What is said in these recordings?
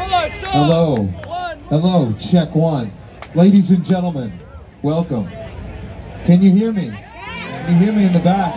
Hello. Hello. Check one. Ladies and gentlemen, welcome. Can you hear me? Can you hear me in the back?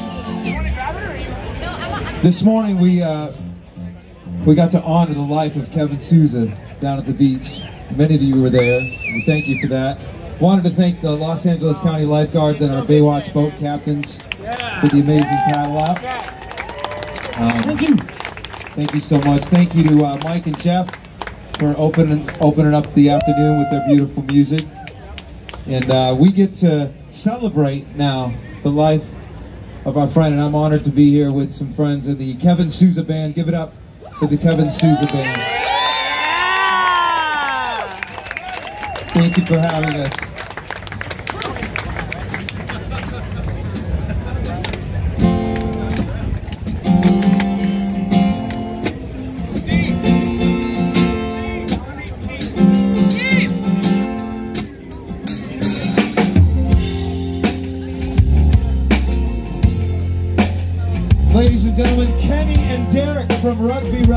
This morning we got to honor the life of Kevin Souza down at the beach. Many of you were there. We thank you for that. Wanted to thank the Los Angeles County Lifeguards and our Baywatch boat captains for the amazing paddle out. Thank you. Thank you so much. Thank you to Mike and Jeff for opening up the afternoon with their beautiful music. And we get to celebrate now the life of our friend, and I'm honored to be here with some friends in the Kevin Souza Band. Give it up for the Kevin Souza Band. Thank you for having us. Ladies and gentlemen, Kenny and Derek from Rugby